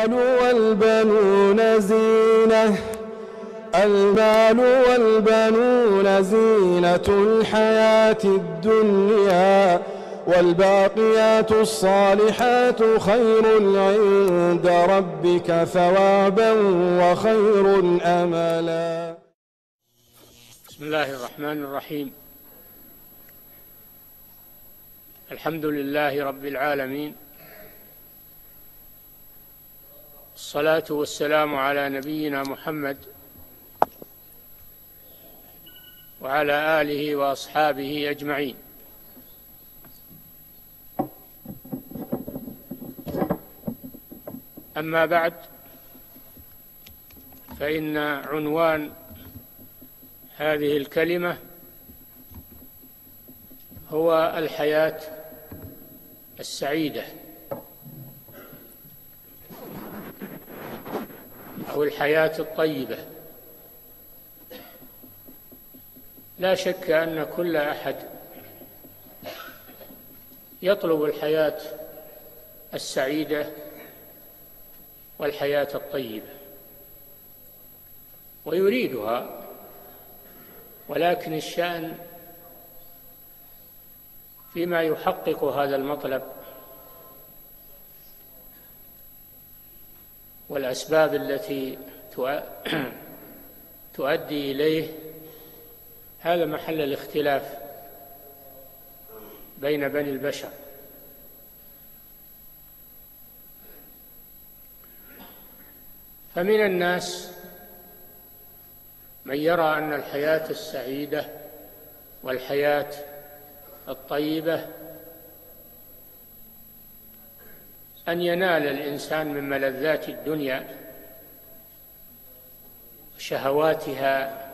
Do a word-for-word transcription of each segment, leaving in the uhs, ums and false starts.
المال والبنون زينة المال والبنون زينة الحياة الدنيا والباقيات الصالحات خير عند ربك ثوابا وخير أملا. بسم الله الرحمن الرحيم. الحمد لله رب العالمين، الصلاة والسلام على نبينا محمد وعلى آله وأصحابه أجمعين. أما بعد، فإن عنوان هذه الكلمة هو الحياة السعيدة أو الحياة الطيبة. لا شك أن كل أحد يطلب الحياة السعيدة والحياة الطيبة ويريدها، ولكن الشأن فيما يحقق هذا المطلب والأسباب التي تؤدي إليه، هذا محل الاختلاف بين بني البشر. فمن الناس من يرى أن الحياة السعيدة والحياة الطيبة أن ينال الإنسان من ملذات الدنيا وشهواتها،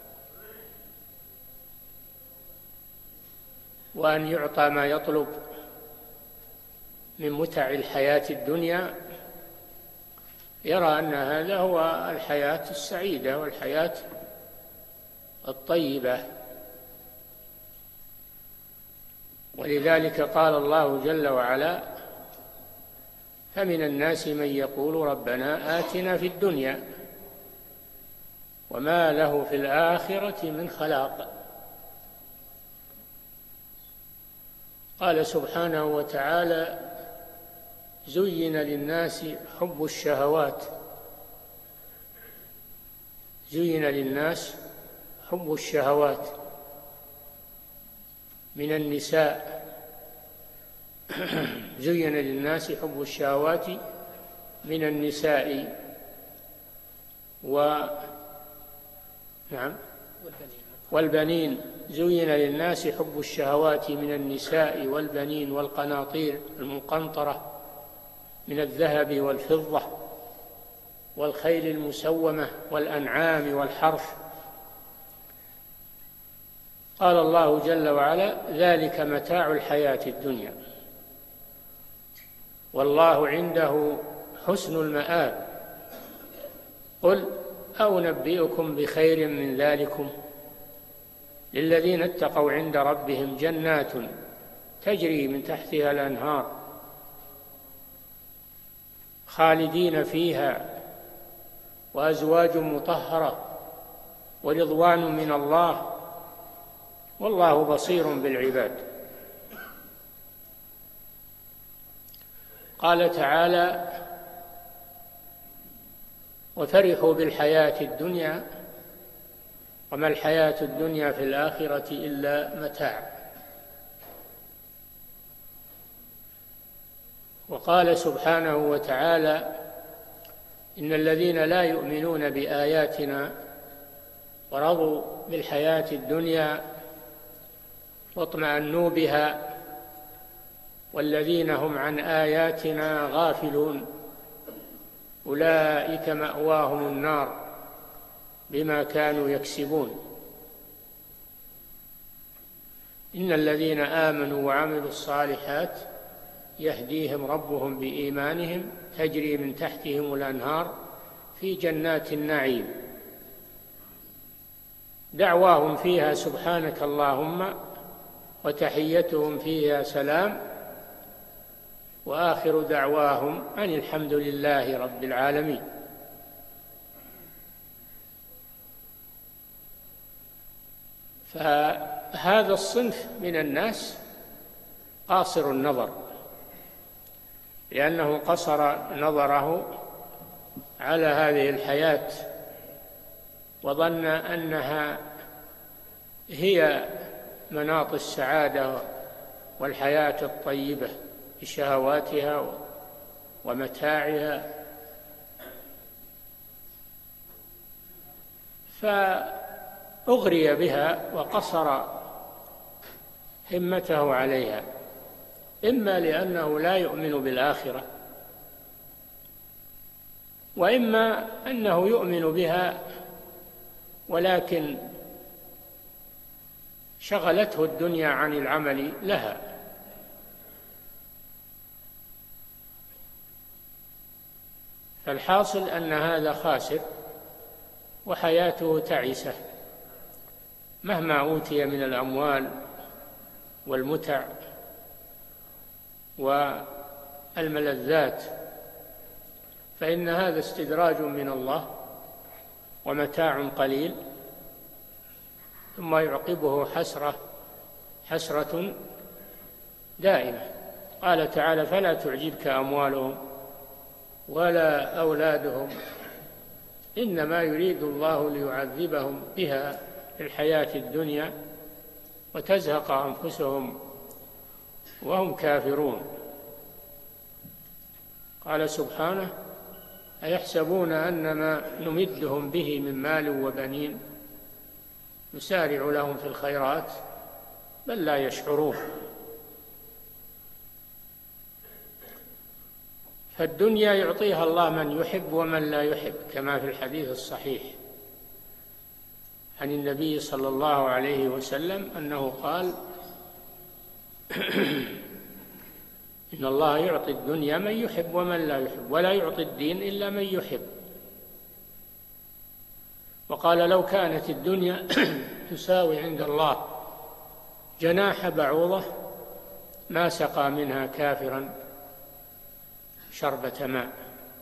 وأن يعطى ما يطلب من متع الحياة الدنيا، يرى أن هذا هو الحياة السعيدة والحياة الطيبة. ولذلك قال الله جل وعلا: فمن الناس من يقول ربنا آتنا في الدنيا وما له في الآخرة من خلاق. قال سبحانه وتعالى: زين للناس حب الشهوات زين للناس حب الشهوات من النساء زين للناس حب الشهوات من النساء و نعم والبنين زين للناس حب الشهوات من النساء والبنين والقناطير المقنطرة من الذهب والفضة والخيل المسومة والأنعام والحرث. قال الله جل وعلا: ذلك متاع الحياة الدنيا والله عنده حسن المآب. قل أنبئكم بخير من ذلكم للذين اتقوا عند ربهم جنات تجري من تحتها الأنهار خالدين فيها وأزواج مطهرة ورضوان من الله والله بصير بالعباد. قال تعالى: وفرحوا بالحياة الدنيا وما الحياة الدنيا في الآخرة إلا متاع. وقال سبحانه وتعالى: إن الذين لا يؤمنون بآياتنا ورضوا بالحياة الدنيا واطمأنوا بها والذين هم عن آياتنا غافلون أولئك مأواهم النار بما كانوا يكسبون. إن الذين آمنوا وعملوا الصالحات يهديهم ربهم بإيمانهم تجري من تحتهم الأنهار في جنات النعيم دعواهم فيها سبحانك اللهم وتحيتهم فيها سلام وآخر دعواهم أن الحمد لله رب العالمين. فهذا الصنف من الناس قاصر النظر، لأنه قصر نظره على هذه الحياة وظن أنها هي مناط السعادة والحياة الطيبة بشهواتها ومتاعها، فأغري بها وقصر همته عليها، إما لأنه لا يؤمن بالآخرة، وإما أنه يؤمن بها ولكن شغلته الدنيا عن العمل لها. فالحاصل أن هذا خاسر وحياته تعيسة، مهما أوتي من الأموال والمتع والملذات، فإن هذا استدراج من الله ومتاع قليل، ثم يعقبه حسرة حسرة دائمة. قال تعالى: فلا تعجبك أموالهم ولا أولادهم إنما يريد الله ليعذبهم بها في الحياة الدنيا وتزهق أنفسهم وهم كافرون. قال سبحانه: أيحسبون أن ما نمدهم به من مال وبنين نسارع لهم في الخيرات بل لا يشعرون. فالدنيا يعطيها الله من يحب ومن لا يحب، كما في الحديث الصحيح عن النبي صلى الله عليه وسلم أنه قال: إن الله يعطي الدنيا من يحب ومن لا يحب، ولا يعطي الدين إلا من يحب. وقال: لو كانت الدنيا تساوي عند الله جناح بعوضة ما سقى منها كافرا شربة ماء.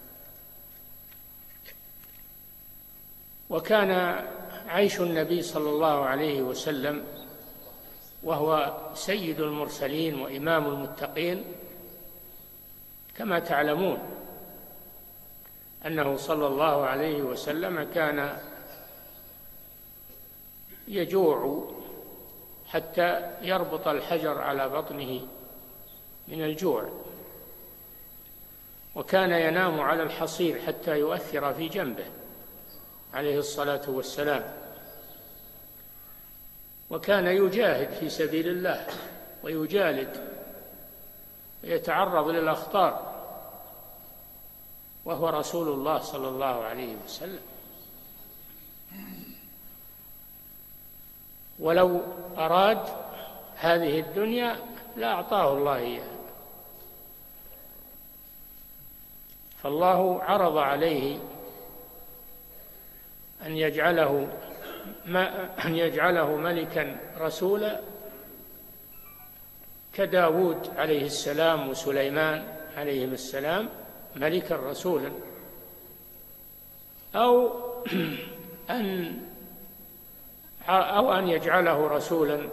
وكان عيش النبي صلى الله عليه وسلم وهو سيد المرسلين وإمام المتقين كما تعلمون أنه صلى الله عليه وسلم كان يجوع حتى يربط الحجر على بطنه من الجوع، وكان ينام على الحصير حتى يؤثر في جنبه عليه الصلاة والسلام، وكان يجاهد في سبيل الله ويجالد ويتعرض للأخطار وهو رسول الله صلى الله عليه وسلم. ولو أراد هذه الدنيا لأعطاه الله إياها، فالله عرض عليه أن يجعله ما أن يجعله ملكا رسولا كداود عليه السلام وسليمان عليهم السلام ملكا رسولا، أو أن أو أن يجعله رسولا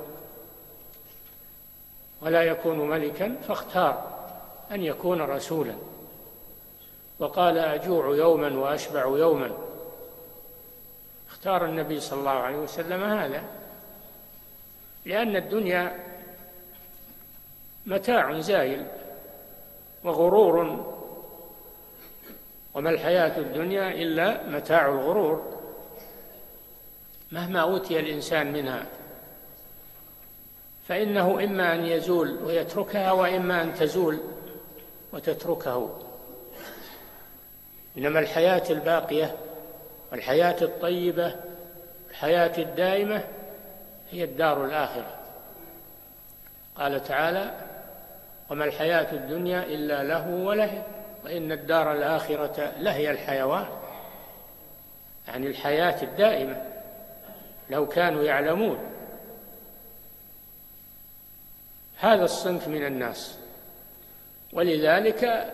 ولا يكون ملكا، فاختار أن يكون رسولا، وقال: أجوع يوما وأشبع يوما. اختار النبي صلى الله عليه وسلم هذا، لأن الدنيا متاع زائل وغرور، وما الحياة الدنيا إلا متاع الغرور مهما أوتي الإنسان منها، فإنه إما أن يزول ويتركها وإما أن تزول وتتركه. إنما الحياة الباقية والحياة الطيبة الحياة الدائمة هي الدار الآخرة. قال تعالى: وما الحياة الدنيا إلا لهو ولهو وإن الدار الآخرة لهي الحيوان، يعني الحياة الدائمة، لو كانوا يعلمون. هذا الصنف من الناس. ولذلك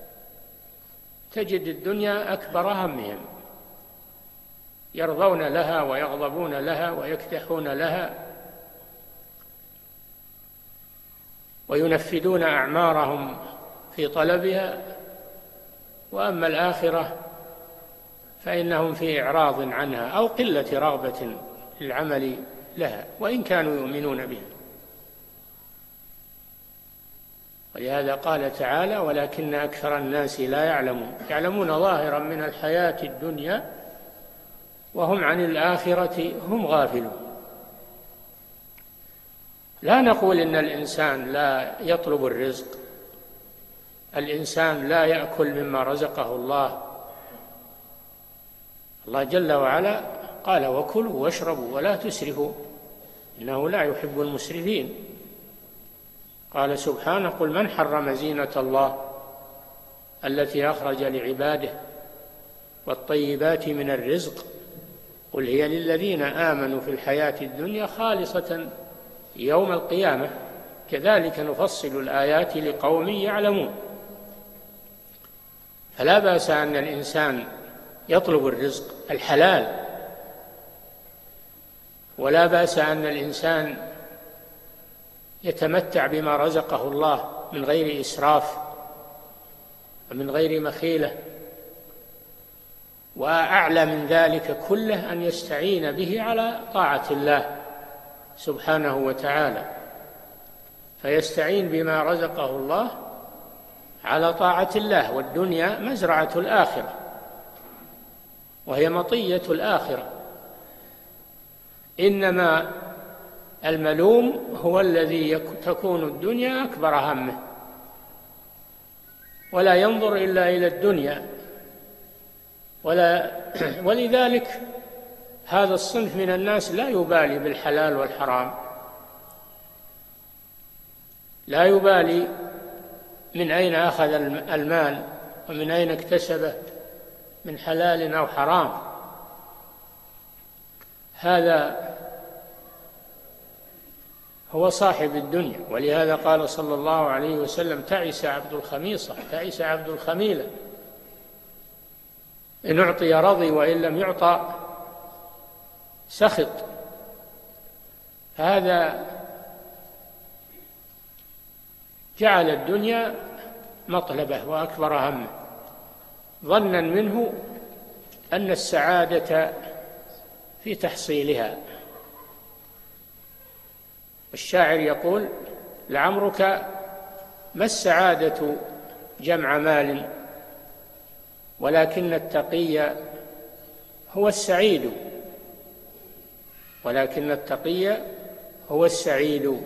تجد الدنيا أكبر همهم، يرضون لها ويغضبون لها ويكدحون لها وينفذون أعمارهم في طلبها، وأما الآخرة فإنهم في إعراض عنها أو قلة رغبة للعمل لها وإن كانوا يؤمنون بها. ولهذا قال تعالى: ولكن أكثر الناس لا يعلمون، يعلمون ظاهرا من الحياة الدنيا وهم عن الآخرة هم غافلون. لا نقول إن الإنسان لا يطلب الرزق، الإنسان لا يأكل مما رزقه الله. الله جل وعلا قال: وكلوا واشربوا ولا تسرفوا إنه لا يحب المسرفين. قال سبحانه: قل من حرم زينة الله التي أخرج لعباده والطيبات من الرزق قل هي للذين آمنوا في الحياة الدنيا خالصة يوم القيامة كذلك نفصل الآيات لقوم يعلمون. فلا بأس أن الإنسان يطلب الرزق الحلال، ولا بأس أن الإنسان يتمتع بما رزقه الله من غير إسراف ومن غير مخيلة، وأعلى من ذلك كله أن يستعين به على طاعة الله سبحانه وتعالى، فيستعين بما رزقه الله على طاعة الله. والدنيا مزرعة الآخرة وهي مطية الآخرة، إنما الملوم هو الذي تكون الدنيا أكبر همه ولا ينظر إلا إلى الدنيا، ولا ولذلك هذا الصنف من الناس لا يبالي بالحلال والحرام، لا يبالي من أين أخذ المال ومن أين اكتسبه من حلال أو حرام. هذا هو صاحب الدنيا. ولهذا قال صلى الله عليه وسلم: تعس عبد الخميصة، تعس عبد الخميلة، إن أعطي رضي وإن لم يعطى سخط. هذا جعل الدنيا مطلبه وأكبر همه، ظنا منه أن السعادة في تحصيلها. الشاعر يقول: لعمرك ما السعادة جمع مال ولكن التقي هو السعيد، ولكن التقي هو السعيد،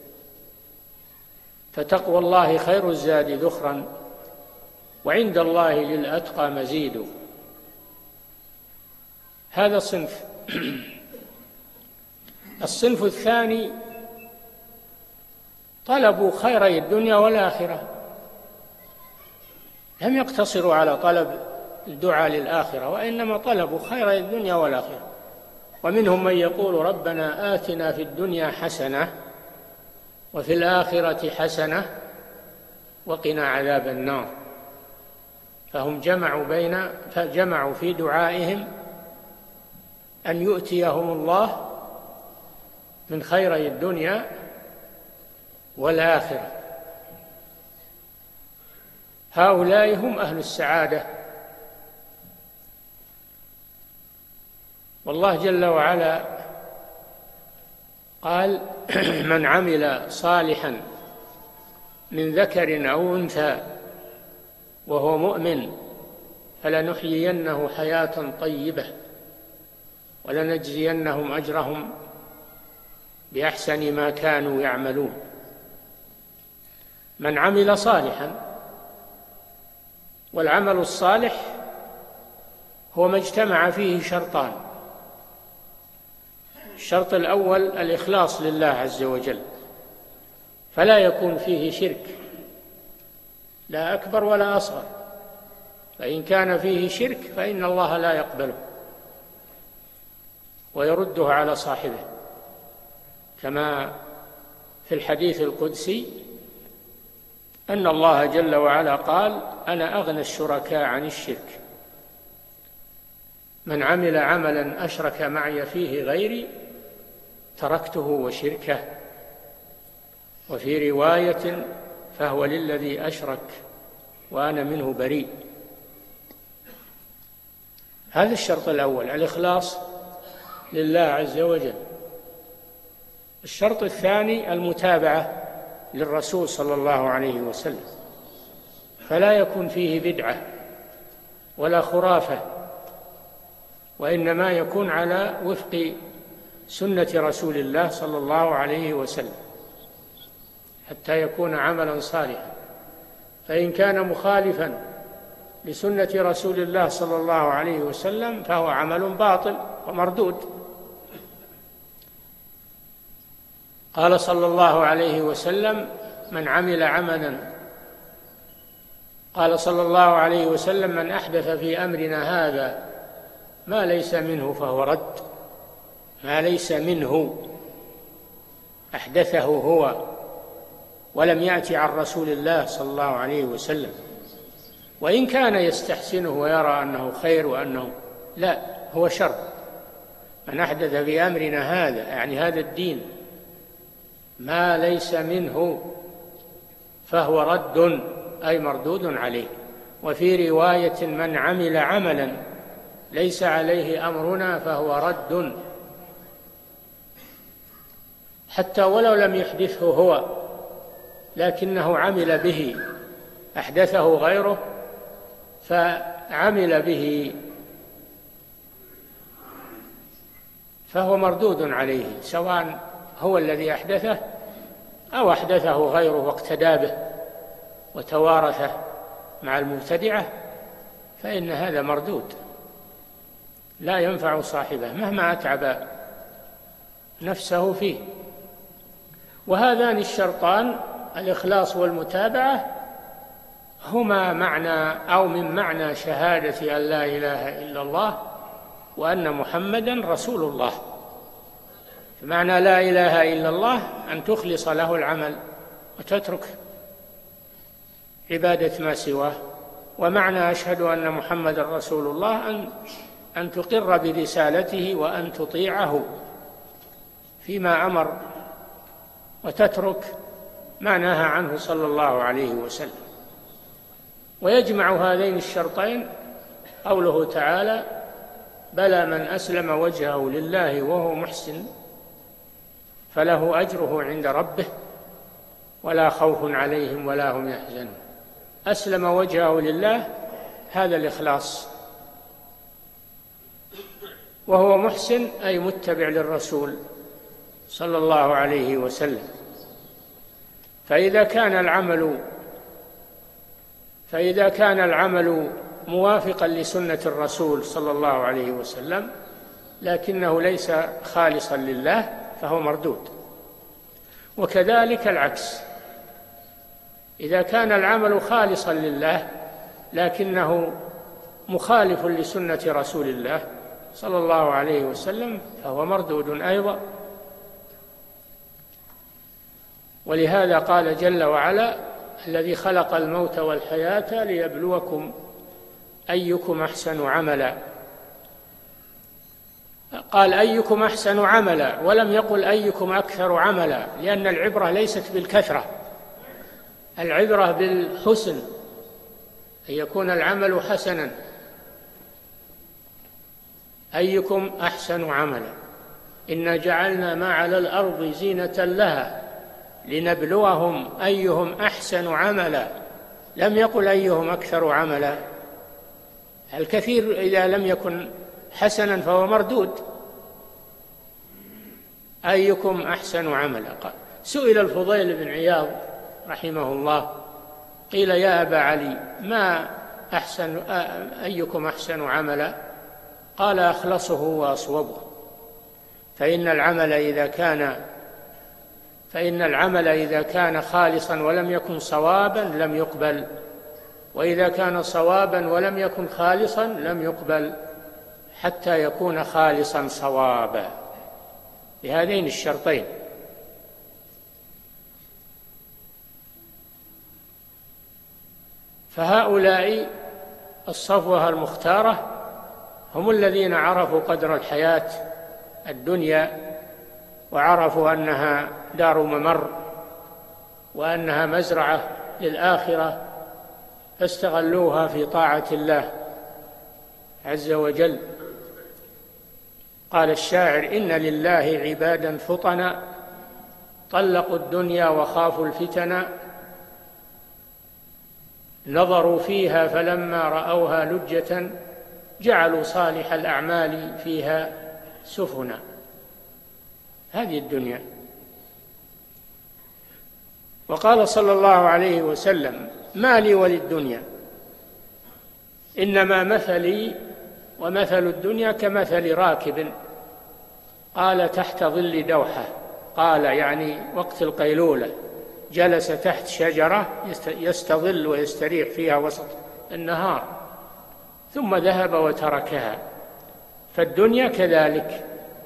فتقوى الله خير الزاد ذخرا وعند الله للأتقى مزيد. هذا صنف. الصنف الثاني طلبوا خيري الدنيا والآخرة، لم يقتصروا على طلب الدعاء للآخرة، وإنما طلبوا خيري الدنيا والآخرة. ومنهم من يقول: ربنا آتنا في الدنيا حسنة وفي الآخرة حسنة وقنا عذاب النار. فهم جمعوا بين فجمعوا في دعائهم أن يؤتيهم الله من خيري الدنيا والآخرة. هؤلاء هم أهل السعادة. والله جل وعلا قال: من عمل صالحا من ذكر أو أنثى وهو مؤمن فلنحيينه حياة طيبة ولنجزينهم أجرهم بأحسن ما كانوا يعملون. من عمل صالحا، والعمل الصالح هو ما اجتمع فيه شرطان: الشرط الأول الإخلاص لله عز وجل، فلا يكون فيه شرك لا أكبر ولا أصغر، فإن كان فيه شرك فإن الله لا يقبله ويرده على صاحبه، كما في الحديث القدسي: أن الله جل وعلا قال: أنا أغنى الشركاء عن الشرك، من عمل عملا أشرك معي فيه غيري تركته وشركه. وفي رواية: فهو للذي أشرك وأنا منه بريء. هذا الشرط الأول، الإخلاص لله عز وجل. الشرط الثاني المتابعة للرسول صلى الله عليه وسلم، فلا يكون فيه بدعة ولا خرافة، وإنما يكون على وفق سنة رسول الله صلى الله عليه وسلم حتى يكون عملا صالحا. فإن كان مخالفا لسنة رسول الله صلى الله عليه وسلم فهو عمل باطل ومردود. قال صلى الله عليه وسلم: من عمل عملا قال صلى الله عليه وسلم: من أحدث في أمرنا هذا ما ليس منه فهو رد. ما ليس منه أحدثه هو ولم يأتي عن رسول الله صلى الله عليه وسلم، وإن كان يستحسنه ويرى أنه خير وأنه لا، هو شر. من أحدث في أمرنا هذا، يعني هذا الدين، ما ليس منه فهو رد، أي مردود عليه. وفي رواية: من عمل عملا ليس عليه أمرنا فهو رد. حتى ولو لم يحدثه هو لكنه عمل به، أحدثه غيره فعمل به، فهو مردود عليه، سواء هو الذي أحدثه أو أحدثه غيره واقتدى به وتوارثه مع المبتدعة، فإن هذا مردود لا ينفع صاحبه مهما أتعب نفسه فيه. وهذان الشرطان، الإخلاص والمتابعة، هما معنى أو من معنى شهادة أن لا إله إلا الله وأن محمدا رسول الله. معنى لا إله إلا الله أن تخلص له العمل وتترك عبادة ما سواه. ومعنى أشهد أن محمدا رسول الله أن أن تقر برسالته وأن تطيعه فيما أمر وتترك ما نهى عنه صلى الله عليه وسلم. ويجمع هذين الشرطين قوله تعالى: بلى من أسلم وجهه لله وهو محسن فله أجره عند ربه ولا خوف عليهم ولا هم يحزنون. أسلم وجهه لله، هذا الإخلاص. وهو محسن أي متبع للرسول صلى الله عليه وسلم. فإذا كان العمل فإذا كان العمل موافقا لسنة الرسول صلى الله عليه وسلم لكنه ليس خالصا لله فهو مردود. وكذلك العكس، إذا كان العمل خالصا لله لكنه مخالف لسنة رسول الله صلى الله عليه وسلم فهو مردود أيضا. ولهذا قال جل وعلا: الذي خلق الموت والحياة ليبلوكم أيكم أحسن عملا. قال أيكم أحسن عملا ولم يقل أيكم أكثر عملا، لأن العبرة ليست بالكثرة، العبرة بالحسن، أن يكون العمل حسنا. أيكم أحسن عملا، إنا جعلنا ما على الأرض زينة لها لنبلوهم أيهم أحسن عملا. لم يقل أيهم أكثر عملا. الكثير إذا لم يكن حسنا فهو مردود. أيكم أحسن عملا. سئل الفضيل بن عياض رحمه الله، قيل: يا أبا علي، ما أحسن أيكم أحسن عملا؟ قال: أخلصه وأصوبه. فإن العمل إذا كان فإن العمل إذا كان خالصا ولم يكن صوابا لم يقبل، وإذا كان صوابا ولم يكن خالصا لم يقبل، حتى يكون خالصا صوابا بهذين الشرطين. فهؤلاء الصفوة المختارة هم الذين عرفوا قدر الحياة الدنيا، وعرفوا أنها دار ممر وأنها مزرعة للآخرة، فاستغلوها في طاعة الله عز وجل. قال الشاعر: إن لله عبادا فطنا طلقوا الدنيا وخافوا الفتن، نظروا فيها فلما رأوها لجة جعلوا صالح الأعمال فيها سفنا. هذه الدنيا. وقال صلى الله عليه وسلم: ما لي وللدنيا إنما مثلي ومثل الدنيا كمثل راكب قال تحت ظل دوحة، قال يعني وقت القيلولة، جلس تحت شجرة يستظل ويستريح فيها وسط النهار ثم ذهب وتركها. فالدنيا كذلك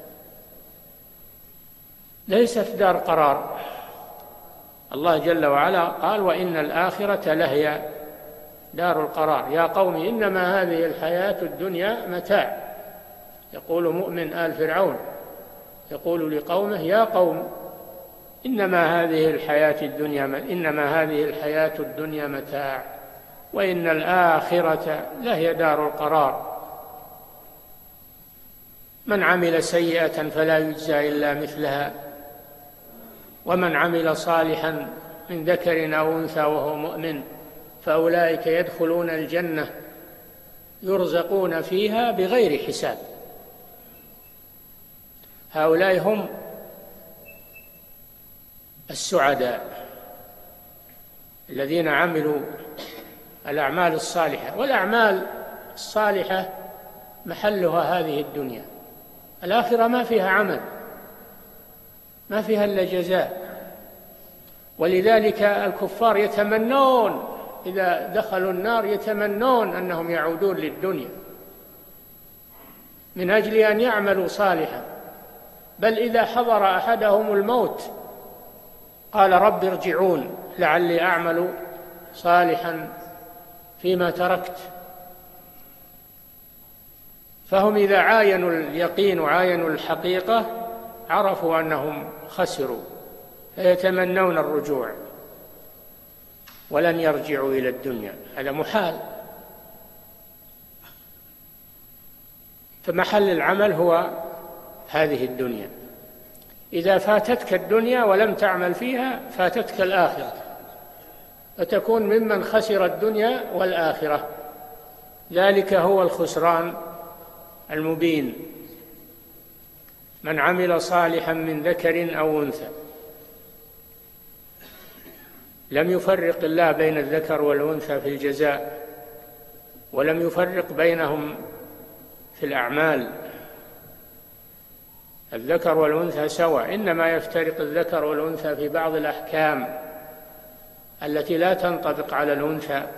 ليست دار قرار. الله جل وعلا قال: وإن الآخرة لهي دار القرار. يا قوم إنما هذه الحياة الدنيا متاع. يقول مؤمن آل فرعون يقول لقومه: يا قوم إنما هذه الحياة الدنيا إنما هذه الحياة الدنيا متاع وإن الآخرة لهي دار القرار. من عمل سيئة فلا يجزى إلا مثلها ومن عمل صالحا من ذكر أو أنثى وهو مؤمن فأولئك يدخلون الجنة يرزقون فيها بغير حساب. هؤلاء هم السعداء الذين عملوا الأعمال الصالحة. والأعمال الصالحة محلها هذه الدنيا، الآخرة ما فيها عمل، ما فيها إلا جزاء. ولذلك الكفار يتمنون إذا دخلوا النار يتمنون أنهم يعودون للدنيا من أجل أن يعملوا صالحا، بل إذا حضر أحدهم الموت قال: رب ارجعون لعلي أعمل صالحا فيما تركت. فهم إذا عاينوا اليقين وعاينوا الحقيقة عرفوا أنهم خسروا، فيتمنون الرجوع ولن يرجعوا إلى الدنيا، هذا محال. فمحل العمل هو هذه الدنيا. إذا فاتتك الدنيا ولم تعمل فيها فاتتك الآخرة، فتكون ممن خسر الدنيا والآخرة. ذلك هو الخسران المبين. من عمل صالحا من ذكر أو أنثى. لم يفرق الله بين الذكر والأنثى في الجزاء، ولم يفرق بينهم في الأعمال. الذكر والأنثى سواء، إنما يفترق الذكر والأنثى في بعض الأحكام التي لا تنطبق على الأنثى،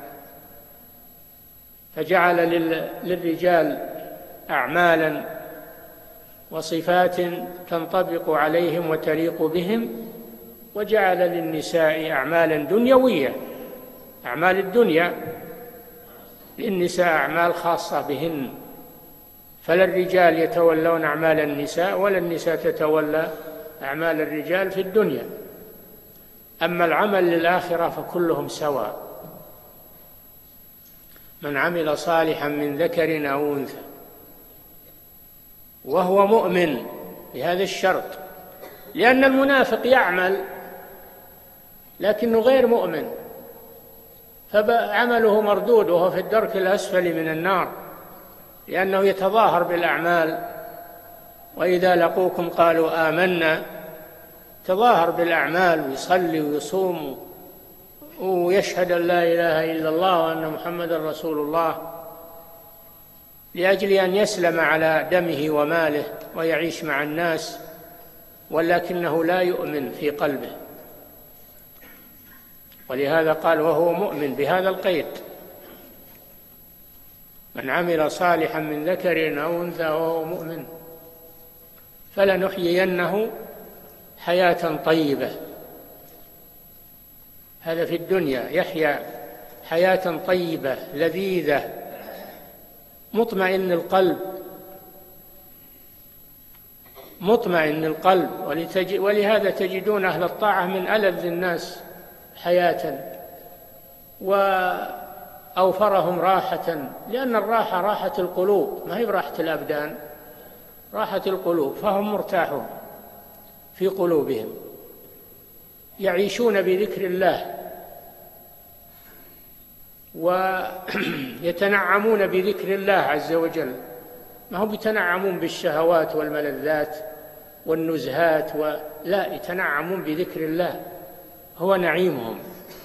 فجعل للرجال أعمالا وصفات تنطبق عليهم وتليق بهم، وجعل للنساء أعمالا دنيوية، أعمال الدنيا، للنساء أعمال خاصة بهن. فلا الرجال يتولون أعمال النساء ولا النساء تتولى أعمال الرجال في الدنيا. أما العمل للآخرة فكلهم سواء. من عمل صالحا من ذكر أو أنثى وهو مؤمن، بهذا الشرط، لأن المنافق يعمل لكنه غير مؤمن، فعمله مردود وهو في الدرك الأسفل من النار، لأنه يتظاهر بالأعمال. وإذا لقوكم قالوا آمنا، تظاهر بالأعمال ويصلي ويصوم ويشهد أن لا إله إلا الله وأن محمدا رسول الله، لأجل أن يسلم على دمه وماله ويعيش مع الناس، ولكنه لا يؤمن في قلبه. ولهذا قال وهو مؤمن بهذا القيد: من عمل صالحا من ذكر أو أنثى وهو مؤمن فلنحيينه حياة طيبة. هذا في الدنيا، يحيا حياة طيبة لذيذة مطمئن القلب مطمئن القلب ولهذا تجدون أهل الطاعة من ألذ الناس حياة وأوفرهم راحة، لأن الراحة راحة القلوب، ما هي براحة الأبدان، راحة القلوب، فهم مرتاحون في قلوبهم، يعيشون بذكر الله ويتنعمون بذكر الله عز وجل، ما هم يتنعمون بالشهوات والملذات والنزهات و... لا، يتنعمون بذكر الله، هو نعيمهم.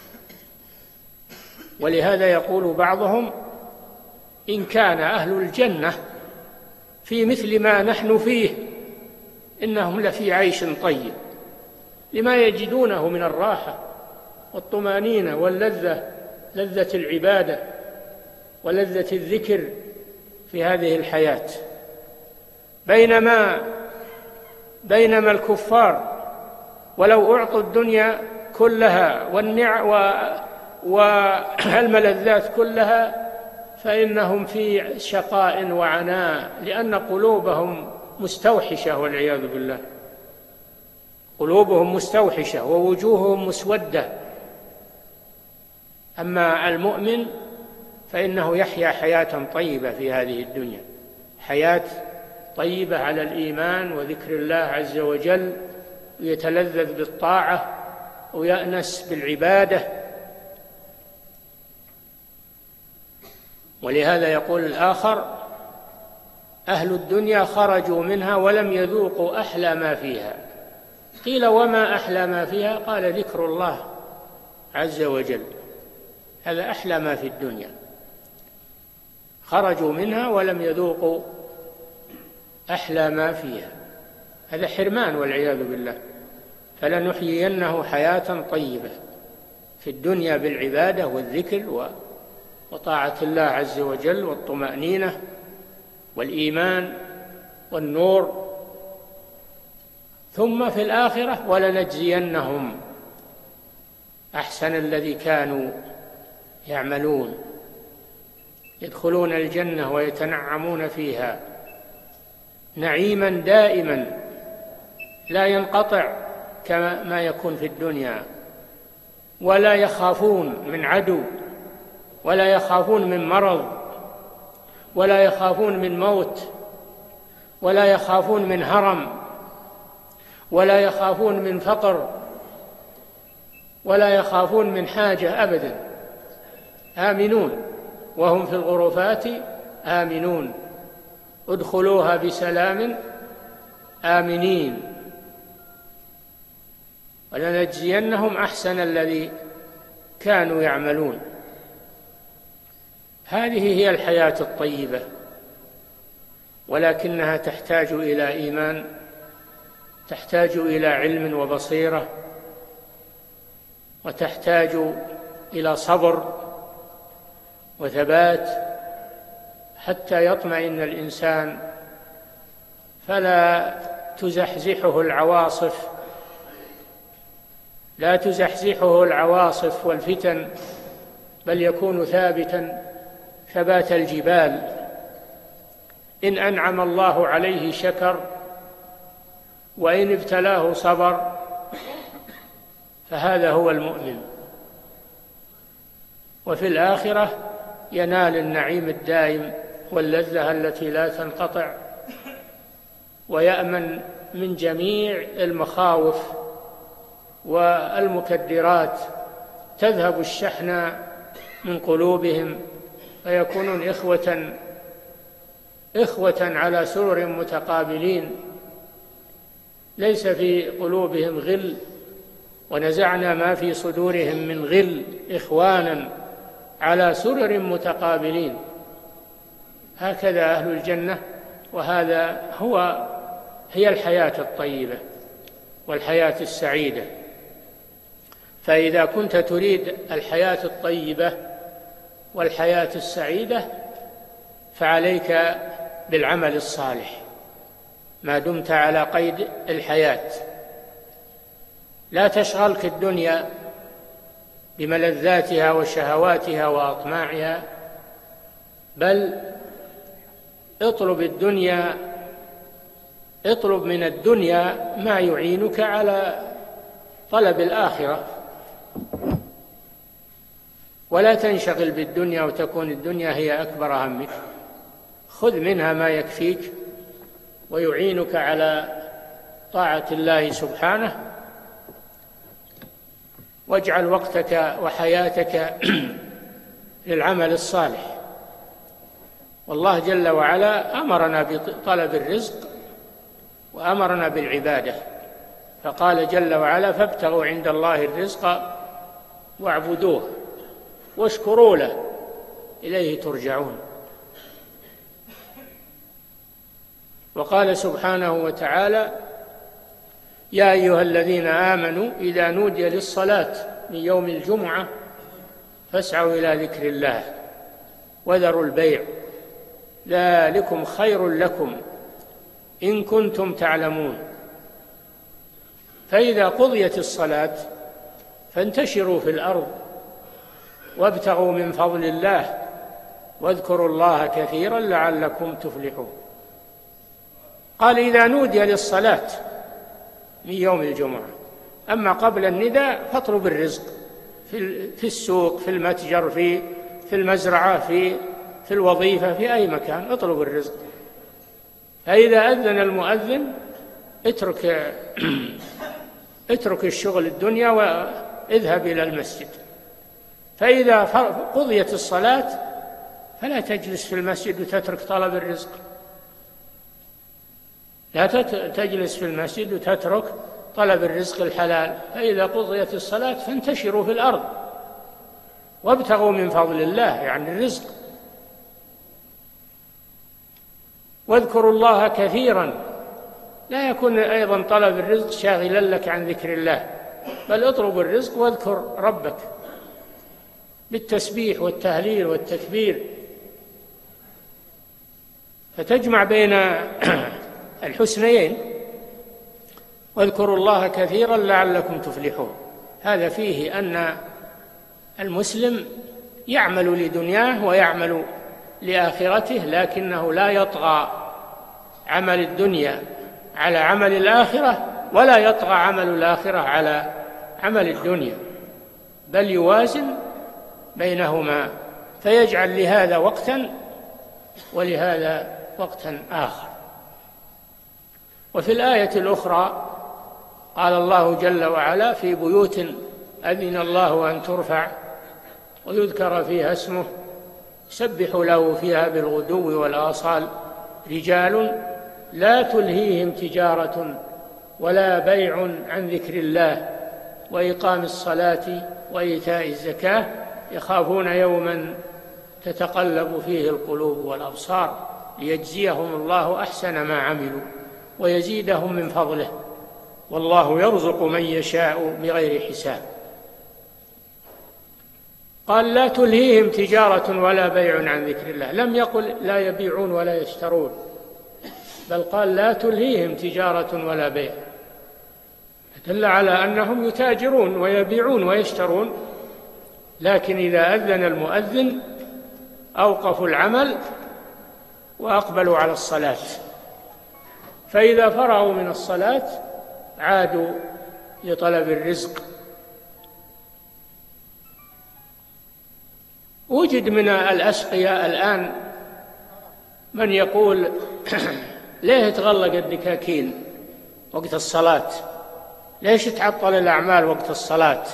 ولهذا يقول بعضهم: إن كان أهل الجنة في مثل ما نحن فيه إنهم لفي عيش طيب، لما يجدونه من الراحة والطمأنينة واللذة، لذة العبادة ولذة الذكر في هذه الحياة. بينما بينما الكفار ولو أعطوا الدنيا كلها والنعم والملذات كلها فإنهم في شقاء وعناء، لأن قلوبهم مستوحشة والعياذ بالله، قلوبهم مستوحشة ووجوههم مسودة. أما المؤمن فإنه يحيا حياة طيبة في هذه الدنيا، حياة طيبة على الإيمان وذكر الله عز وجل، ويتلذذ بالطاعة ويأنس بالعبادة. ولهذا يقول الآخر: أهل الدنيا خرجوا منها ولم يذوقوا أحلى ما فيها. قيل: وما أحلى ما فيها؟ قال: ذكر الله عز وجل، هذا أحلى ما في الدنيا. خرجوا منها ولم يذوقوا أحلى ما فيها، هذا حرمان والعياذ بالله. فلنحيينه حياة طيبة في الدنيا بالعبادة والذكر وطاعة الله عز وجل والطمأنينة والإيمان والنور، ثم في الآخرة ولنجزينهم أحسن الذي كانوا يعملون، يدخلون الجنة ويتنعمون فيها نعيما دائما لا ينقطع كما ما يكون في الدنيا، ولا يخافون من عدو، ولا يخافون من مرض، ولا يخافون من موت، ولا يخافون من هرم، ولا يخافون من فقر، ولا يخافون من حاجة أبدا، آمنون وهم في الغرفات آمنون، ادخلوها بسلام آمنين، ولنجزينهم أحسن الذي كانوا يعملون. هذه هي الحياة الطيبة، ولكنها تحتاج إلى إيمان، تحتاج إلى علم وبصيرة، وتحتاج إلى صبر وثبات حتى يطمئن الإنسان، فلا تزحزحه العواصف لا تزحزحه العواصف والفتن، بل يكون ثابتا ثبات الجبال. إن أنعم الله عليه شكر، وإن ابتلاه صبر، فهذا هو المؤمن. وفي الآخرة ينال النعيم الدائم واللذة التي لا تنقطع، ويأمن من جميع المخاوف والمكدرات، تذهب الشحنة من قلوبهم، فيكونون إخوة إخوة على سرر متقابلين، ليس في قلوبهم غل، ونزعنا ما في صدورهم من غل، إخوانا على سرر متقابلين. هكذا أهل الجنة، وهذا هو هي الحياة الطيبة والحياة السعيدة. فإذا كنت تريد الحياة الطيبة والحياة السعيدة فعليك بالعمل الصالح ما دمت على قيد الحياة. لا تشغلك الدنيا بملذاتها وشهواتها وأطماعها، بل اطلب الدنيا، اطلب من الدنيا ما يعينك على طلب الآخرة، ولا تنشغل بالدنيا وتكون الدنيا هي أكبر همك. خذ منها ما يكفيك ويعينك على طاعة الله سبحانه، واجعل وقتك وحياتك للعمل الصالح. والله جل وعلا أمرنا بطلب الرزق وأمرنا بالعبادة، فقال جل وعلا: فابتغوا عند الله الرزق واعبدوه واشكروا له إليه ترجعون. وقال سبحانه وتعالى: يا أيها الذين آمنوا إذا نودي للصلاة من يوم الجمعة فاسعوا إلى ذكر الله وذروا البيع ذلكم خير لكم إن كنتم تعلمون. فإذا قضيت الصلاة فانتشروا في الأرض وابتغوا من فضل الله واذكروا الله كثيرا لعلكم تفلحون. قال: إذا نودي للصلاة من يوم الجمعة. أما قبل النداء فاطلب الرزق في السوق، في المتجر، في في المزرعة، في في الوظيفة، في أي مكان اطلب الرزق. فإذا أذن المؤذن اترك اترك الشغل الدنيا واذهب إلى المسجد. فإذا قضيت الصلاة فلا تجلس في المسجد وتترك طلب الرزق، لا تجلس في المسجد وتترك طلب الرزق الحلال. فإذا قضيت الصلاة فانتشروا في الأرض وابتغوا من فضل الله، يعني الرزق، واذكروا الله كثيرا. لا يكون أيضا طلب الرزق شاغلا لك عن ذكر الله، بل اطلب الرزق واذكر ربك بالتسبيح والتهليل والتكبير، فتجمع بين الحسنيين. واذكروا الله كثيرا لعلكم تفلحون. هذا فيه أن المسلم يعمل لدنياه ويعمل لآخرته، لكنه لا يطغى عمل الدنيا على عمل الآخرة، ولا يطغى عمل الآخرة على عمل الدنيا، بل يوازن بينهما، فيجعل لهذا وقتا ولهذا وقتا آخر. وفي الآية الأخرى قال الله جل وعلا: في بيوت أذن الله أن ترفع ويذكر فيها اسمه يسبح له فيها بالغدو والآصال رجال لا تلهيهم تجارة ولا بيع عن ذكر الله وإقام الصلاة وإيتاء الزكاة يخافون يوما تتقلب فيه القلوب والأبصار ليجزيهم الله أحسن ما عملوا ويزيدهم من فضله والله يرزق من يشاء بغير حساب. قال: لا تلهيهم تجارة ولا بيع عن ذكر الله، لم يقل لا يبيعون ولا يشترون، بل قال: لا تلهيهم تجارة ولا بيع، دل على أنهم يتاجرون ويبيعون ويشترون، لكن إذا أذن المؤذن أوقفوا العمل وأقبلوا على الصلاة، فإذا فرغوا من الصلاة عادوا لطلب الرزق. وجد من الأشقياء الآن من يقول: ليه تغلق الدكاكين وقت الصلاة؟ ليش تعطل الأعمال وقت الصلاة؟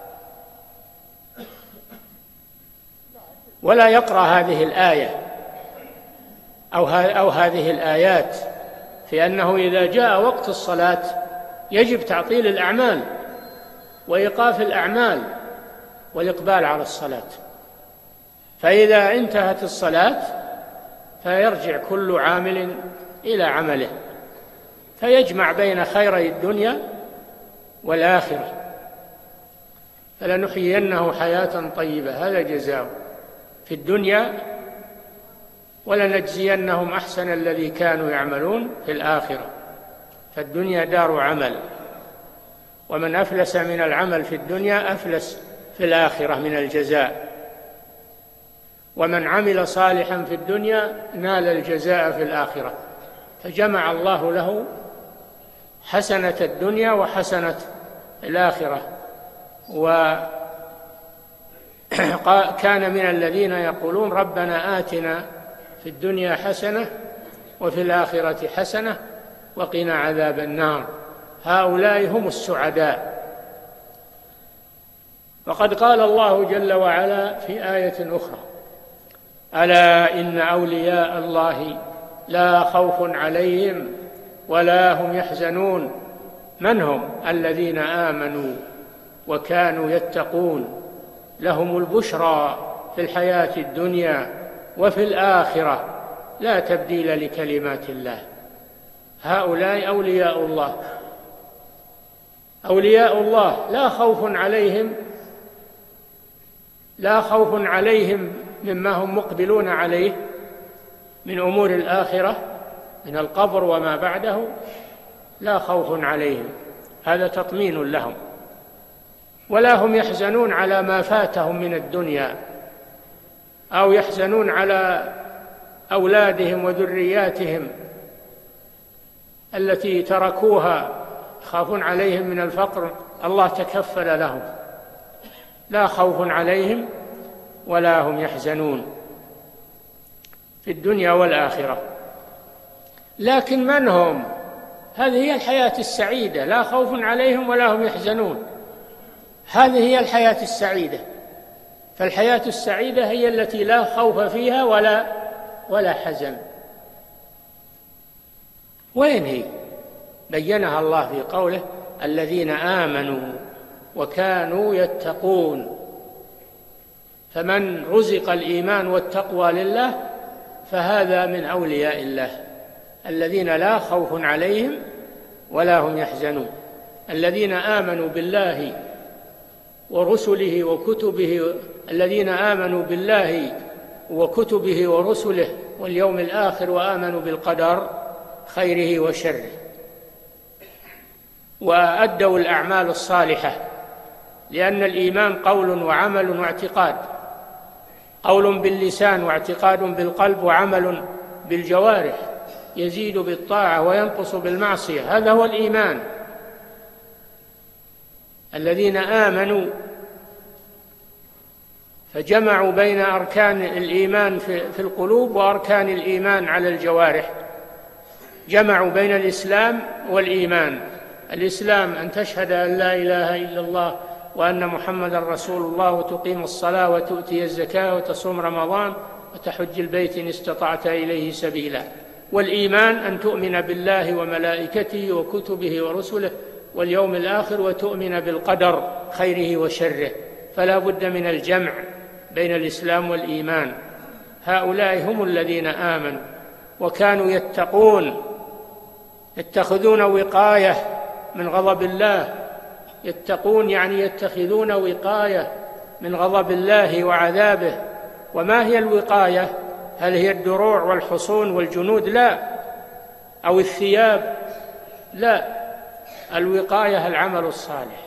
ولا يقرأ هذه الآية أو, أو هذه الآيات في أنه إذا جاء وقت الصلاة يجب تعطيل الأعمال وإيقاف الأعمال والإقبال على الصلاة. فإذا انتهت الصلاة فيرجع كل عامل إلى عمله، فيجمع بين خيري الدنيا والآخرة. فلنحيينه حياة طيبة، هذا جزاؤه في الدنيا، ولنجزينهم أحسن الذي كانوا يعملون في الآخرة. فالدنيا دار عمل، ومن أفلس من العمل في الدنيا أفلس في الآخرة من الجزاء. ومن عمل صالحا في الدنيا نال الجزاء في الآخرة، فجمع الله له حسنة الدنيا وحسنة الآخرة. وكان من الذين يقولون ربنا آتنا في الدنيا حسنة وفي الآخرة حسنة وقنا عذاب النار، هؤلاء هم السعداء. وقد قال الله جل وعلا في آية أخرى: ألا إن أولياء الله لا خوف عليهم ولا هم يحزنون. من هم؟ الذين آمنوا وكانوا يتقون، لهم البشرى في الحياة الدنيا وفي الآخرة لا تبديل لكلمات الله. هؤلاء أولياء الله، أولياء الله لا خوف عليهم، لا خوف عليهم مما هم مقبلون عليه من أمور الآخرة من القبر وما بعده، لا خوف عليهم، هذا تطمين لهم. ولا هم يحزنون على ما فاتهم من الدنيا، أو يحزنون على أولادهم وذرياتهم التي تركوها، يخافون عليهم من الفقر، الله تكفل لهم، لا خوف عليهم ولا هم يحزنون في الدنيا والآخرة. لكن من هم؟ هذه هي الحياة السعيدة، لا خوف عليهم ولا هم يحزنون، هذه هي الحياة السعيدة. فالحياة السعيدة هي التي لا خوف فيها ولا ولا حزن. وين هي؟ بينها الله في قوله: الذين آمنوا وكانوا يتقون. فمن رزق الإيمان والتقوى لله فهذا من أولياء الله، الذين لا خوف عليهم ولا هم يحزنون، الذين آمنوا بالله ورسله وكتبه، الذين آمنوا بالله وكتبه ورسله واليوم الآخر وآمنوا بالقدر خيره وشره، وأدوا الأعمال الصالحة، لأن الإيمان قول وعمل واعتقاد، قول باللسان واعتقاد بالقلب وعمل بالجوارح، يزيد بالطاعة وينقص بالمعصية، هذا هو الإيمان. الذين آمنوا فجمعوا بين أركان الإيمان في القلوب وأركان الإيمان على الجوارح، جمعوا بين الإسلام والإيمان. الإسلام أن تشهد أن لا إله إلا الله وأن محمد رسول الله، وتقيم الصلاة وتؤتي الزكاة وتصوم رمضان وتحج البيت إن استطعت إليه سبيلا. والإيمان أن تؤمن بالله وملائكته وكتبه ورسله واليوم الآخر وتؤمن بالقدر خيره وشره. فلا بد من الجمع بين الإسلام والإيمان. هؤلاء هم الذين آمنوا وكانوا يتقون، يتخذون وقاية من غضب الله. يتقون يعني يتخذون وقاية من غضب الله وعذابه. وما هي الوقاية؟ هل هي الدروع والحصون والجنود؟ لا. أو الثياب؟ لا. الوقاية العمل الصالح،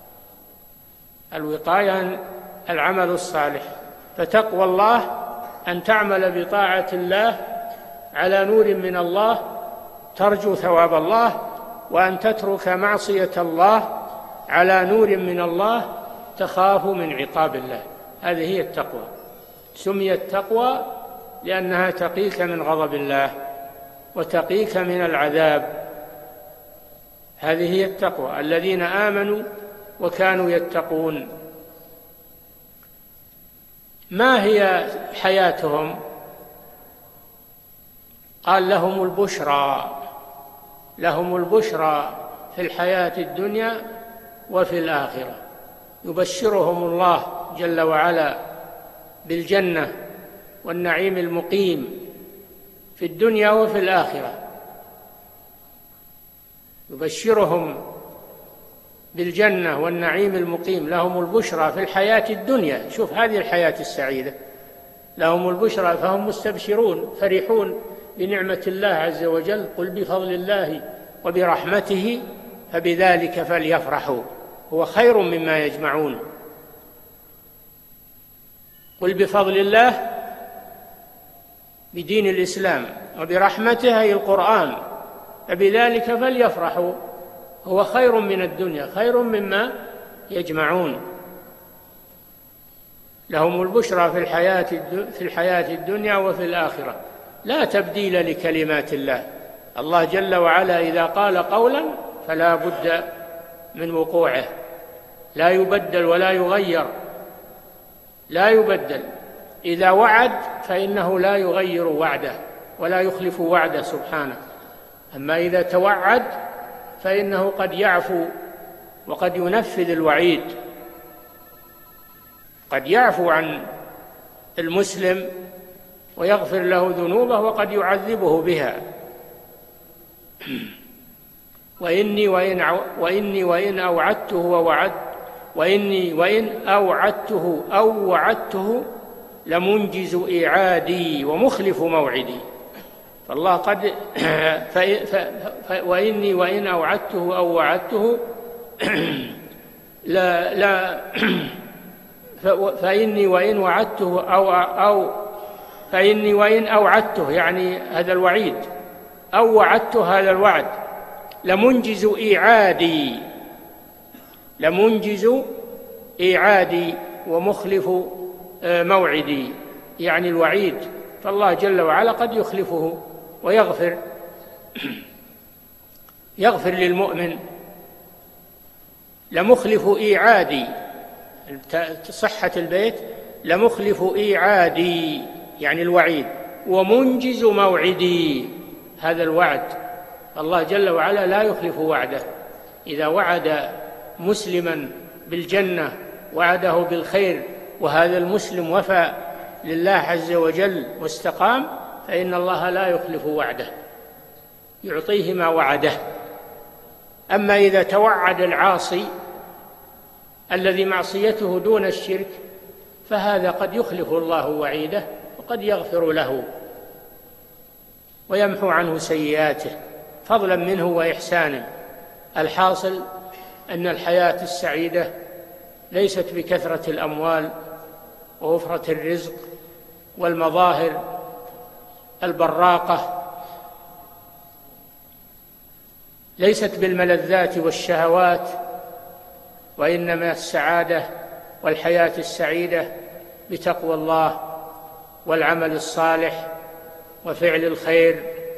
الوقاية العمل الصالح. فتقوى الله أن تعمل بطاعة الله على نور من الله ترجو ثواب الله، وأن تترك معصية الله على نور من الله تخاف من عقاب الله. هذه هي التقوى. سميت تقوى لأنها تقيك من غضب الله وتقيك من العذاب. هذه هي التقوى. الذين آمنوا وكانوا يتقون. ما هي حياتهم؟ قال: لهم البشرى، لهم البشرى في الحياة الدنيا وفي الآخرة. يبشرهم الله جل وعلا بالجنة والنعيم المقيم في الدنيا وفي الآخرة. يبشرهم بالجنة والنعيم المقيم، لهم البشرى في الحياة الدنيا. شوف هذه الحياة السعيدة، لهم البشرى، فهم مستبشرون فرحون بنعمة الله عز وجل. قل بفضل الله وبرحمته فبذلك فليفرحوا هو خير مما يجمعون. قل بفضل الله بدين الإسلام وبرحمته أي القرآن فبذلك فليفرحوا هو خير من الدنيا خير مما يجمعون لهم البشرى في الحياة في الحياة الدنيا وفي الآخرة لا تبديل لكلمات الله. الله جل وعلا إذا قال قولا فلا بد من وقوعه لا يبدل ولا يغير لا يبدل. إذا وعد فإنه لا يغير وعده ولا يخلف وعده سبحانه. أما إذا توعد فإنه قد يعفو وقد ينفذ الوعيد قد يعفو عن المسلم ويغفر له ذنوبه وقد يعذبه بها. وإني وإن وإني وإن أوعدته ووعد وإني وإن أوعدته أو وعدته لمنجز إيعادي ومخلف موعدي. فالله قد ف... ف... ف... وإني وإن أوعدته أو وعدته لا لا ف... فإني وإن وعدته أو أو فإني وإن أوعدته يعني هذا الوعيد أو وعدته هذا الوعد لمنجز إيعادي لمنجز إيعادي ومخلف موعدي يعني الوعيد. فالله جل وعلا قد يخلفه ويغفر يغفر للمؤمن. لمخلف إيعادي صحة البيت لمخلف إيعادي يعني الوعيد ومنجز موعدي هذا الوعد. الله جل وعلا لا يخلف وعده. إذا وعد مسلما بالجنة وعده بالخير وهذا المسلم وفى لله عز وجل واستقام فإن الله لا يخلف وعده يعطيه ما وعده. أما إذا توعد العاصي الذي معصيته دون الشرك فهذا قد يخلف الله وعيده وقد يغفر له ويمحو عنه سيئاته فضلا منه وإحسانا. الحاصل أن الحياة السعيدة ليست بكثرة الأموال ووفرة الرزق والمظاهر البراقة ليست بالملذات والشهوات وإنما السعادة والحياة السعيدة بتقوى الله والعمل الصالح وفعل الخير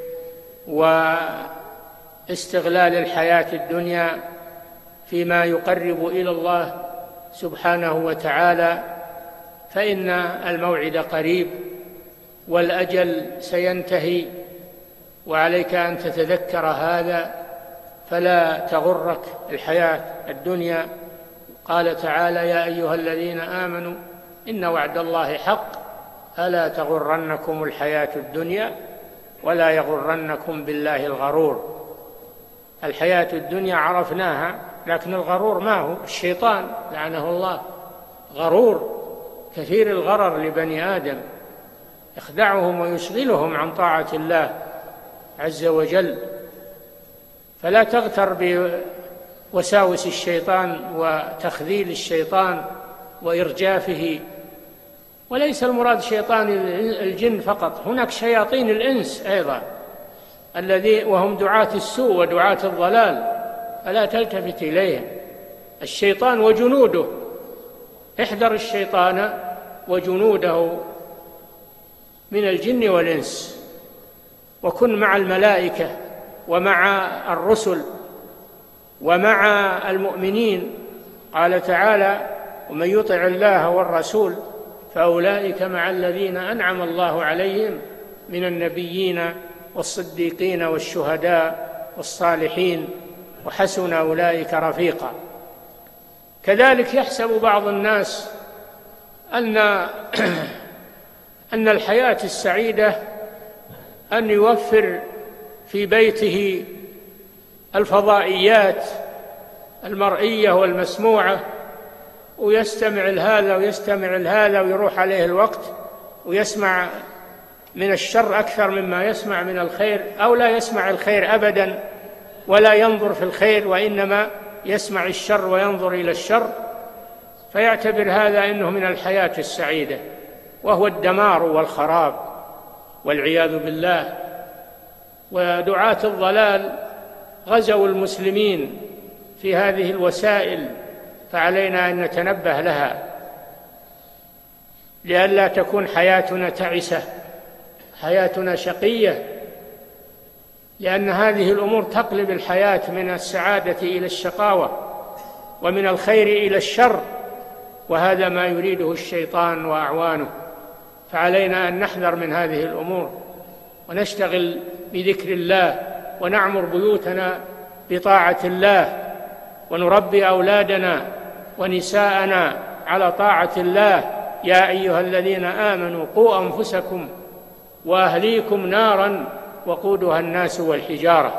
واستغلال الحياة الدنيا فيما يقرب إلى الله سبحانه وتعالى فإن الموعد قريب والأجل سينتهي وعليك أن تتذكر هذا فلا تغرك الحياة الدنيا. قال تعالى يا أيها الذين آمنوا إن وعد الله حق فلا تغرنكم الحياة الدنيا ولا يغرنكم بالله الغرور. الحياة الدنيا عرفناها لكن الغرور ما هو؟ الشيطان لعنه الله غرور كثير الغرر لبني آدم يخدعهم ويشغلهم عن طاعة الله عز وجل. فلا تغتر بوساوس الشيطان وتخذيل الشيطان وإرجافه. وليس المراد شيطان الجن فقط هناك شياطين الإنس أيضا الذي وهم دعاة السوء ودعاة الضلال فلا تلتفت إليهم. الشيطان وجنوده احذر الشيطان وجنوده من الجن والإنس وكن مع الملائكة ومع الرسل ومع المؤمنين. قال تعالى ومن يطع الله والرسول فأولئك مع الذين أنعم الله عليهم من النبيين والصديقين والشهداء والصالحين وحسن أولئك رفيقا. كذلك يحسب بعض الناس أن أن الحياة السعيدة أن يوفر في بيته الفضائيات المرئية والمسموعة ويستمع لهذا ويستمع لهذا ويروح عليه الوقت ويسمع من الشر أكثر مما يسمع من الخير أو لا يسمع الخير أبدا ولا ينظر في الخير وإنما يسمع الشر وينظر إلى الشر فيعتبر هذا أنه من الحياة السعيدة. وهو الدمار والخراب والعياذ بالله. ودعاة الضلال غزوا المسلمين في هذه الوسائل، فعلينا أن نتنبه لها لئلا تكون حياتنا تعسة، حياتنا شقية، لأن هذه الأمور تقلب الحياة من السعادة إلى الشقاوة ومن الخير إلى الشر، وهذا ما يريده الشيطان وأعوانه. فعلينا أن نحذر من هذه الأمور ونشتغل بذكر الله ونعمر بيوتنا بطاعة الله، ونربي أولادنا ونساءنا على طاعة الله. يا أيها الذين آمنوا قوا أنفسكم وأهليكم نارا وقودها الناس والحجارة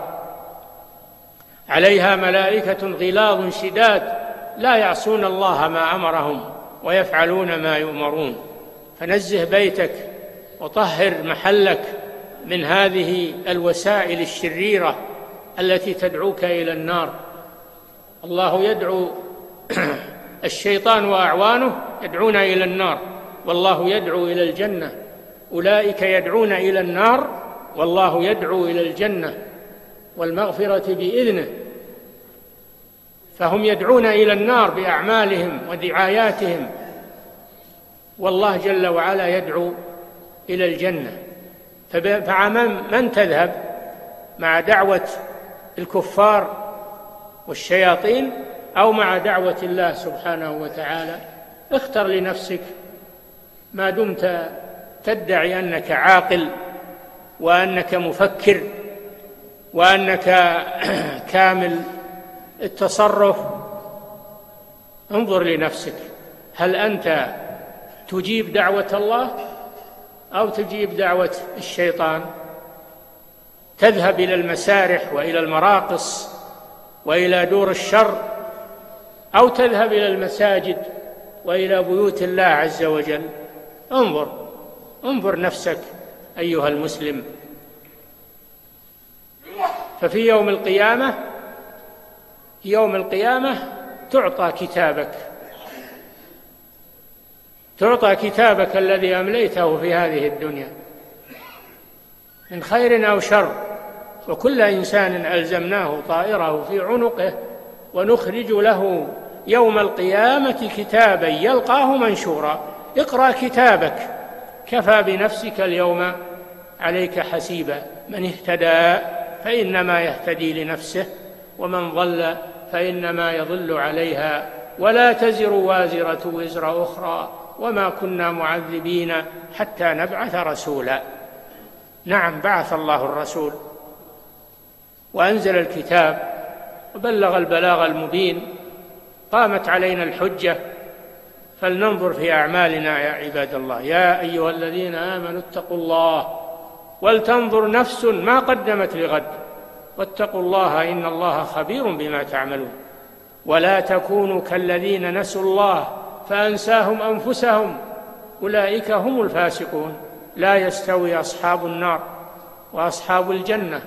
عليها ملائكة غلاظ شداد لا يعصون الله ما أمرهم ويفعلون ما يؤمرون. فنزه بيتك وطهر محلك من هذه الوسائل الشريرة التي تدعوك إلى النار. الله يدعو الشيطان وأعوانه يدعون إلى النار، والله يدعو إلى الجنة. أولئك يدعون إلى النار والله يدعو إلى الجنة والمغفرة بإذنه. فهم يدعون إلى النار بأعمالهم ودعاياتهم، والله جل وعلا يدعو إلى الجنة. فمع من تذهب؟ مع دعوة الكفار والشياطين أو مع دعوة الله سبحانه وتعالى؟ اختر لنفسك، ما دمت تدعي أنك عاقل وأنك مفكر وأنك كامل التصرف. انظر لنفسك، هل أنت تجيب دعوة الله أو تجيب دعوة الشيطان؟ تذهب إلى المسارح وإلى المراقص وإلى دور الشر، أو تذهب إلى المساجد وإلى بيوت الله عز وجل؟ انظر انظر نفسك أيها المسلم. ففي يوم القيامة يوم القيامة تعطى كتابك تعطى كتابك الذي أمليته في هذه الدنيا من خير أو شر، وكل إنسان ألزمناه طائره في عنقه ونخرج له يوم القيامة كتابا يلقاه منشورا. اقرأ كتابك، كفى بنفسك اليوم عليك حسيبا. من اهتدى فإنما يهتدي لنفسه، ومن ضل فإنما يضل عليها، ولا تزر وازرة وزر أخرى، وما كنا معذبين حتى نبعث رسولا. نعم، بعث الله الرسول وأنزل الكتاب وبلغ البلاغ المبين، قامت علينا الحجة. فلننظر في أعمالنا يا عباد الله. يا أيها الذين آمنوا اتقوا الله ولتنظر نفس ما قدمت لغد واتقوا الله إن الله خبير بما تعملون. ولا تكونوا كالذين نسوا الله فأنساهم أنفسهم أولئك هم الفاسقون. لا يستوي أصحاب النار وأصحاب الجنة،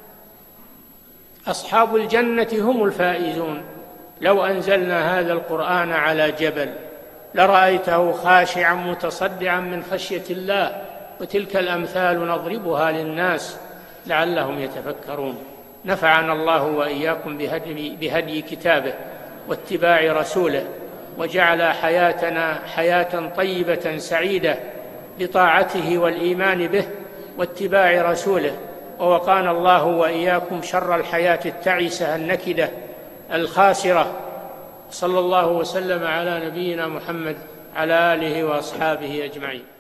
أصحاب الجنة هم الفائزون. لو أنزلنا هذا القرآن على جبل لرأيته خاشعا متصدعا من خشية الله. وتلك الأمثال نضربها للناس لعلهم يتفكرون. نفعنا الله وإياكم بهدي, بهدي كتابه واتباع رسوله، وجعل حياتنا حياة طيبة سعيدة بطاعته والإيمان به واتباع رسوله. ووقانا الله وإياكم شر الحياة التعيسة النكدة الخاسرة. صلى الله وسلم على نبينا محمد على آله وأصحابه أجمعين.